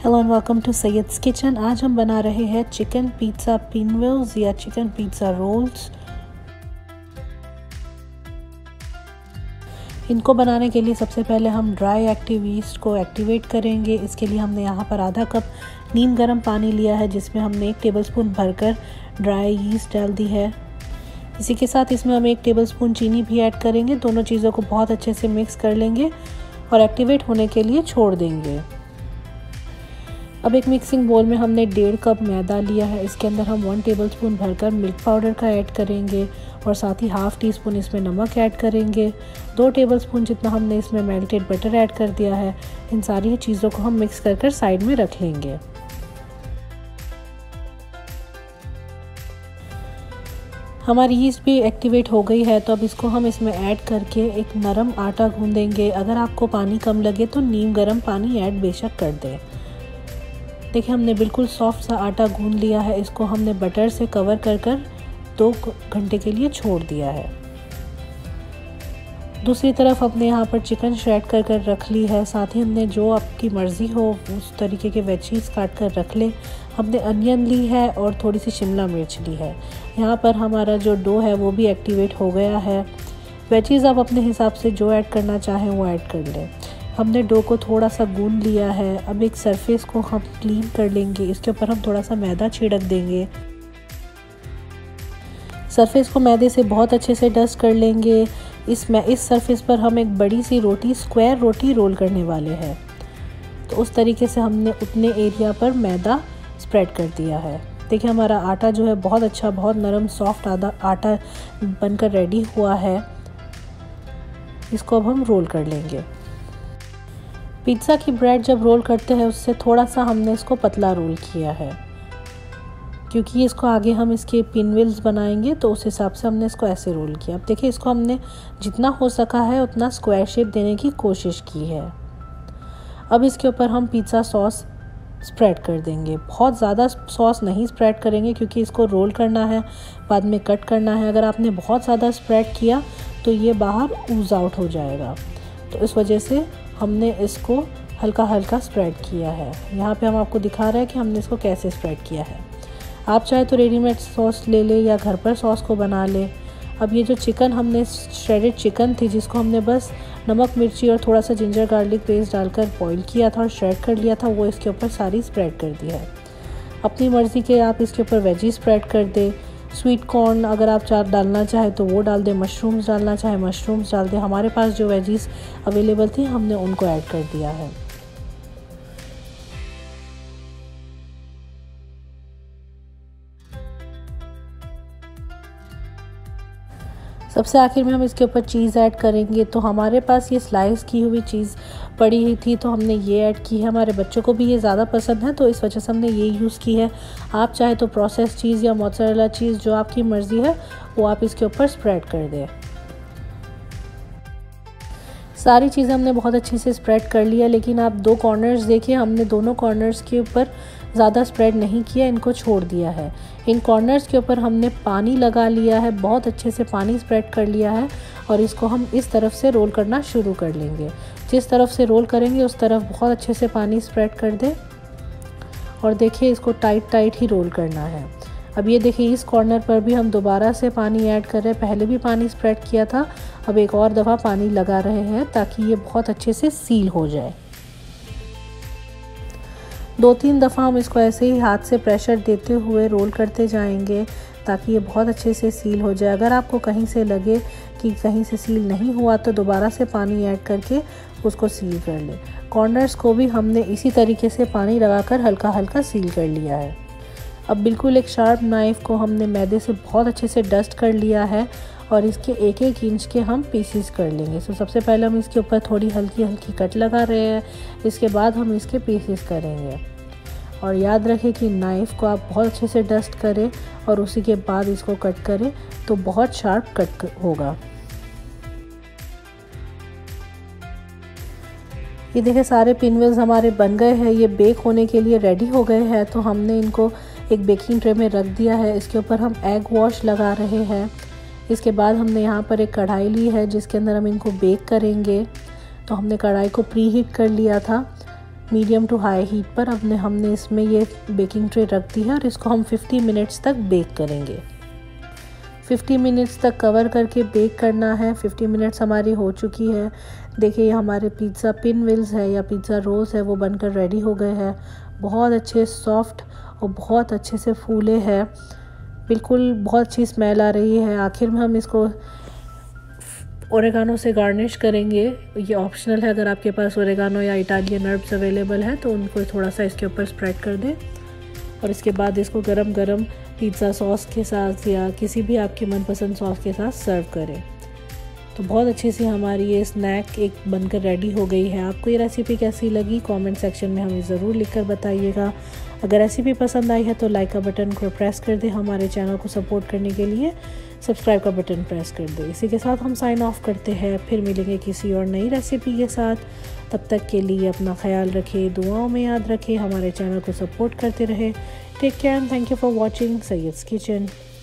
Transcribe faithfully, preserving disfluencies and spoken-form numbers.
Hello and welcome to Syed's kitchen. आज हम बना रहे हैं चिकन पिज़्ज़ा पिनव्हील्स या चिकन पिज़्ज़ा रोल्स। इनको बनाने के लिए सबसे पहले हम ड्राई एक्टिव यीस्ट को एक्टिवेट करेंगे। इसके लिए हमने यहाँ पर आधा कप नीम गर्म पानी लिया है, जिसमें हमने एक टेबलस्पून भरकर ड्राई यीस्ट डाल दी है। इसी के साथ इसमें हम एक टेबलस्पून चीनी भी ऐड करेंगे। दोनों चीज़ों को बहुत अच्छे से मिक्स कर लेंगे और एक्टिवेट होने के लिए छोड़ देंगे। अब एक मिक्सिंग बोल में हमने डेढ़ कप मैदा लिया है। इसके अंदर हम वन टेबलस्पून भरकर मिल्क पाउडर का ऐड करेंगे और साथ ही हाफ़ टी स्पून इसमें नमक ऐड करेंगे। दो टेबलस्पून जितना हमने इसमें मेल्टेड बटर ऐड कर दिया है। इन सारी चीज़ों को हम मिक्स कर कर साइड में रख लेंगे। हमारी यीस्ट भी एक्टिवेट हो गई है, तो अब इसको हम इसमें ऐड करके एक नरम आटा गूंदेंगे। अगर आपको पानी कम लगे तो नीम गर्म पानी ऐड बेशक कर दें। देखिए, हमने बिल्कुल सॉफ्ट सा आटा गूंद लिया है। इसको हमने बटर से कवर कर कर दो घंटे के लिए छोड़ दिया है। दूसरी तरफ हमने यहाँ पर चिकन श्रेड कर कर रख ली है। साथ ही हमने जो आपकी मर्ज़ी हो उस तरीके के वेजीज काट कर रख ले। हमने अनियन ली है और थोड़ी सी शिमला मिर्च ली है। यहाँ पर हमारा जो डो है वो भी एक्टिवेट हो गया है। वेजीज आप अपने हिसाब से जो ऐड करना चाहें वो ऐड कर लें। हमने डो को थोड़ा सा गूंद लिया है। अब एक सरफेस को हम क्लीन कर लेंगे। इसके ऊपर हम थोड़ा सा मैदा छिड़क देंगे। सरफेस को मैदे से बहुत अच्छे से डस्ट कर लेंगे। इस मैं इस सरफेस पर हम एक बड़ी सी रोटी स्क्वायर रोटी रोल करने वाले हैं। तो उस तरीके से हमने उतने एरिया पर मैदा स्प्रेड कर दिया है। देखिए, हमारा आटा जो है बहुत अच्छा, बहुत नरम सॉफ्ट आधा आटा बनकर रेडी हुआ है। इसको अब हम रोल कर लेंगे। पिज़्ज़ा की ब्रेड जब रोल करते हैं उससे थोड़ा सा हमने इसको पतला रोल किया है, क्योंकि इसको आगे हम इसके पिनव्हील्स बनाएंगे, तो उस हिसाब से हमने इसको ऐसे रोल किया। अब देखिए, इसको हमने जितना हो सका है उतना स्क्वायर शेप देने की कोशिश की है। अब इसके ऊपर हम पिज़्ज़ा सॉस स्प्रेड कर देंगे। बहुत ज़्यादा सॉस नहीं स्प्रेड करेंगे, क्योंकि इसको रोल करना है, बाद में कट करना है। अगर आपने बहुत ज़्यादा स्प्रेड किया तो ये बाहर ऊज आउट हो जाएगा। तो इस वजह से हमने इसको हल्का हल्का स्प्रेड किया है। यहाँ पे हम आपको दिखा रहे हैं कि हमने इसको कैसे स्प्रेड किया है। आप चाहे तो रेडीमेड सॉस ले लें या घर पर सॉस को बना लें। अब ये जो चिकन हमने श्रेडेड चिकन थी, जिसको हमने बस नमक मिर्ची और थोड़ा सा जिंजर गार्लिक पेस्ट डालकर बॉईल किया था और श्रेड कर लिया था, वो इसके ऊपर सारी स्प्रेड कर दी है। अपनी मर्ज़ी के आप इसके ऊपर वेजी स्प्रेड कर दें। स्वीट कॉर्न अगर आप चाट डालना चाहें तो वो डाल दें, मशरूम्स डालना चाहें मशरूम्स डाल दें। हमारे पास जो वेजीज अवेलेबल थी हमने उनको ऐड कर दिया है। सबसे आखिर में हम इसके ऊपर चीज़ ऐड करेंगे। तो हमारे पास ये स्लाइस की हुई चीज़ पड़ी हुई थी, तो हमने ये ऐड की है। हमारे बच्चों को भी ये ज़्यादा पसंद है, तो इस वजह से हमने ये यूज़ की है। आप चाहे तो प्रोसेस चीज़ या मोज़रेला चीज़, जो आपकी मर्ज़ी है वो आप इसके ऊपर स्प्रेड कर दें। सारी चीज़ें हमने बहुत अच्छे से स्प्रेड कर लिया, लेकिन आप दो कॉर्नर्स देखिए, हमने दोनों कॉर्नर्स के ऊपर ज़्यादा स्प्रेड नहीं किया, इनको छोड़ दिया है। इन कॉर्नर्स के ऊपर हमने पानी लगा लिया है, बहुत अच्छे से पानी स्प्रेड कर लिया है और इसको हम इस तरफ से रोल करना शुरू कर लेंगे। जिस तरफ से रोल करेंगे उस तरफ बहुत अच्छे से पानी स्प्रेड कर दें और देखिए, इसको टाइट टाइट ही रोल करना है। अब ये देखिए, इस कॉर्नर पर भी हम दोबारा से पानी ऐड कर रहे हैं। पहले भी पानी स्प्रेड किया था, अब एक और दफ़ा पानी लगा रहे हैं ताकि ये बहुत अच्छे से सील हो जाए। दो तीन दफ़ा हम इसको ऐसे ही हाथ से प्रेशर देते हुए रोल करते जाएंगे ताकि ये बहुत अच्छे से सील हो जाए। अगर आपको कहीं से लगे कि कहीं से सील नहीं हुआ तो दोबारा से पानी ऐड करके उसको सील कर ले। कॉर्नर्स को भी हमने इसी तरीके से पानी लगाकर हल्का हल्का सील कर लिया है। अब बिल्कुल एक शार्प नाइफ़ को हमने मैदे से बहुत अच्छे से डस्ट कर लिया है और इसके एक एक इंच के हम पीसीस कर लेंगे। तो सबसे पहले हम इसके ऊपर थोड़ी हल्की हल्की कट लगा रहे हैं, इसके बाद हम इसके पीसीस करेंगे। और याद रखें कि नाइफ़ को आप बहुत अच्छे से डस्ट करें और उसी के बाद इसको कट करें, तो बहुत शार्प कट होगा। ये देखिए, सारे पिनव्हील्स हमारे बन गए हैं। ये बेक होने के लिए रेडी हो गए हैं, तो हमने इनको एक बेकिंग ट्रे में रख दिया है। इसके ऊपर हम एग वॉश लगा रहे हैं। इसके बाद हमने यहाँ पर एक कढ़ाई ली है जिसके अंदर हम इनको बेक करेंगे। तो हमने कढ़ाई को प्री हीट कर लिया था। मीडियम टू हाई हीट पर अपने हमने इसमें ये बेकिंग ट्रे रख दी है और इसको हम पचास मिनट्स तक बेक करेंगे। पचास मिनट्स तक कवर करके बेक करना है। पचास मिनट्स हमारी हो चुकी है। देखिए हमारे पिज़्ज़ा पिन व्हील्स है या पिज़्ज़ा रोल्स है वो बनकर रेडी हो गए हैं। बहुत अच्छे सॉफ्ट और बहुत अच्छे से फूले हैं, बिल्कुल बहुत अच्छी स्मेल आ रही है। आखिर में हम इसको ओरेगानो से गार्निश करेंगे। ये ऑप्शनल है, अगर आपके पास ओरेगानो या इटालियन हर्ब्स अवेलेबल है तो उनको थोड़ा सा इसके ऊपर स्प्रेड कर दें और इसके बाद इसको गरम गरम पिज़्ज़ा सॉस के साथ या किसी भी आपके मनपसंद सॉस के साथ सर्व करें। तो बहुत अच्छी सी हमारी ये स्नैक एक बनकर रेडी हो गई है। आपको ये रेसिपी कैसी लगी कमेंट सेक्शन में हमें ज़रूर लिखकर बताइएगा। अगर रेसिपी पसंद आई है तो लाइक का बटन को प्रेस कर दें। हमारे चैनल को सपोर्ट करने के लिए सब्सक्राइब का बटन प्रेस कर दें। इसी के साथ हम साइन ऑफ करते हैं, फिर मिलेंगे किसी और नई रेसिपी के साथ। तब तक के लिए अपना ख्याल रखें, दुआओं में याद रखें, हमारे चैनल को सपोर्ट करते रहें। Take care and thank you for watching Syed's kitchen.